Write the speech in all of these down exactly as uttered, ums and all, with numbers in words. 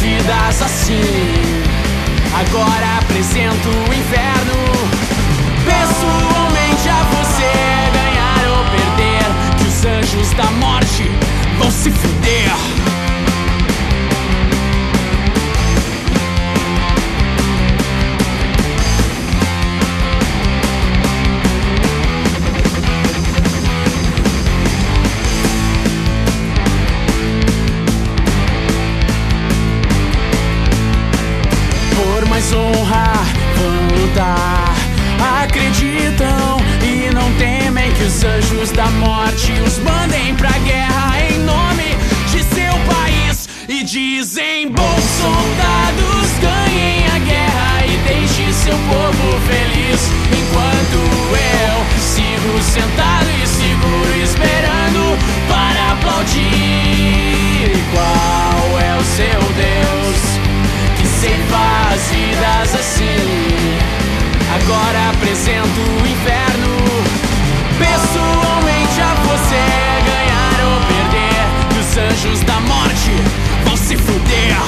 vidas assim. Agora apresento o inferno. Pessoalmente a você ganhar ou perder, que os anjos da morte vão se fuder. Mais honra vão lutar, acreditam e não temem que os anjos da morte os mandem pra guerra em nome de seu país. E dizem: bons soldados, ganhem a guerra e deixe seu povo feliz, enquanto eu sigo sentado e seguro esperando para aplaudir. E qual é o seu Deus que ceifa as vidas assim? Agora apresento o inferno. Pessoalmente a você ganhar ou perder, que os anjos da morte vão se fuder.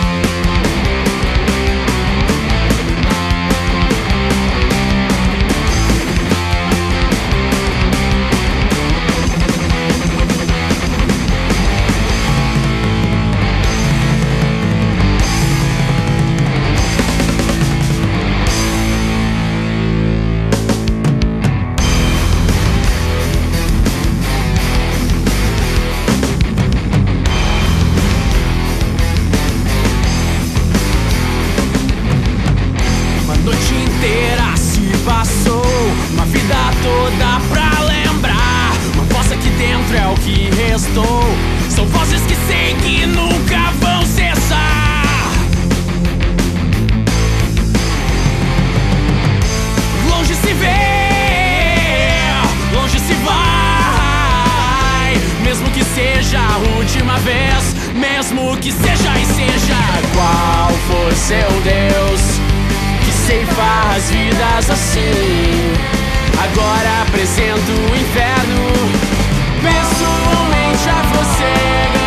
Uma vida toda pra lembrar, uma voz aqui dentro é o que restou. São vozes que sei que nunca vão cessar. Longe se vê, longe se vai, mesmo que seja a última vez, mesmo que seja e seja qual for seu Deus que ceifa as vidas assim. Agora apresento o inferno. Pessoalmente a você